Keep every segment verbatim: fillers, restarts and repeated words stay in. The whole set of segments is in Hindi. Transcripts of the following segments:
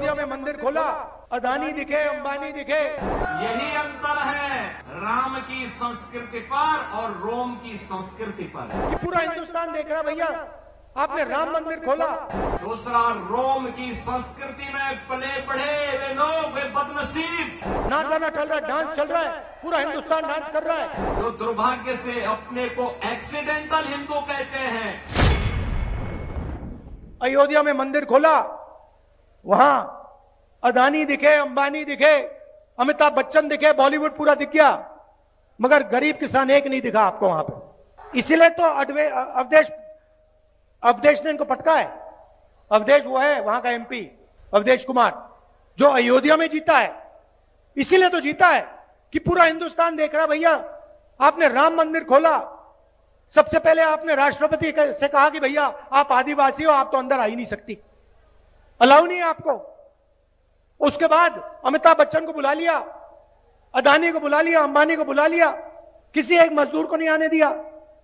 अयोध्या में मंदिर खोला, अदानी दिखे, अंबानी दिखे। यही अंतर है राम की संस्कृति पर और रोम की संस्कृति पर कि पूरा हिंदुस्तान देख रहा भैया, आपने राम मंदिर खोला। दूसरा, रोम की संस्कृति में पले बढ़े वे लोग, वे बदनसीब। नाच गाना चल रहा है, डांस चल रहा है, पूरा हिंदुस्तान डांस कर रहा है। जो दुर्भाग्य से अपने को एक्सीडेंटल हिंदू कहते हैं। अयोध्या में मंदिर खोला, वहां अदानी दिखे, अंबानी दिखे, अमिताभ बच्चन दिखे, बॉलीवुड पूरा दिख गया, मगर गरीब किसान एक नहीं दिखा आपको वहां पे। इसीलिए तो अडवे अवधेश अवधेश ने इनको पटका है। अवधेश वो है वहां का एमपी, अवधेश कुमार, जो अयोध्या में जीता है। इसीलिए तो जीता है कि पूरा हिंदुस्तान देख रहा भैया, आपने राम मंदिर खोला। सबसे पहले आपने राष्ट्रपति से कहा कि भैया आप आदिवासी हो, आप तो अंदर आ ही नहीं सकती, अलाउ नहीं है आपको। उसके बाद अमिताभ बच्चन को बुला लिया, अदानी को बुला लिया, अंबानी को बुला लिया, किसी एक मजदूर को नहीं आने दिया।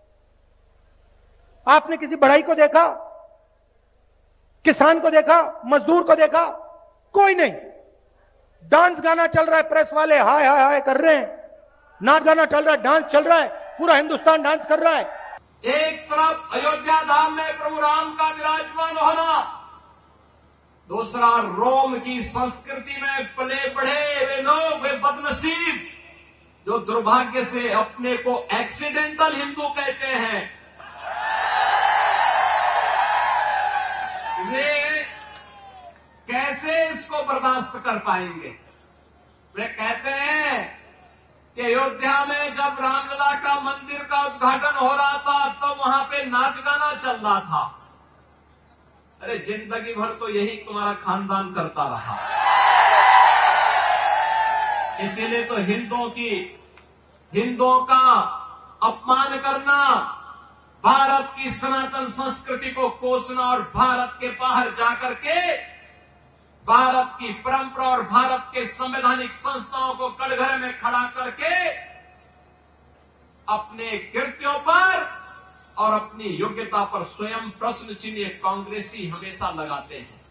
आपने किसी बढ़ई को देखा, किसान को देखा, मजदूर को देखा? कोई नहीं। डांस गाना चल रहा है, प्रेस वाले हाय हाय हाय कर रहे हैं, नाच गाना चल रहा है, डांस चल रहा है, पूरा हिंदुस्तान डांस कर रहा है। एक तरफ अयोध्या धाम में प्रभु राम का विराजमान होना, दूसरा रोम की संस्कृति में पले बढ़े वे लोग, वे बदनसीब, जो दुर्भाग्य से अपने को एक्सीडेंटल हिंदू कहते हैं। वे कैसे इसको बर्दाश्त कर पाएंगे? वे कहते हैं कि अयोध्या में जब रामलला का मंदिर का उद्घाटन हो रहा था तो वहां पे नाच गाना चल रहा था। अरे जिंदगी भर तो यही तुम्हारा खानदान करता रहा, इसीलिए तो हिंदुओं की हिंदुओं का अपमान करना, भारत की सनातन संस्कृति को कोसना और भारत के बाहर जाकर के भारत की परंपरा और भारत के संवैधानिक संस्थाओं को कटघरे में खड़ा करके अपने कृत्यों पर और अपनी योग्यता पर स्वयं प्रश्न चिन्ह कांग्रेसी हमेशा लगाते हैं।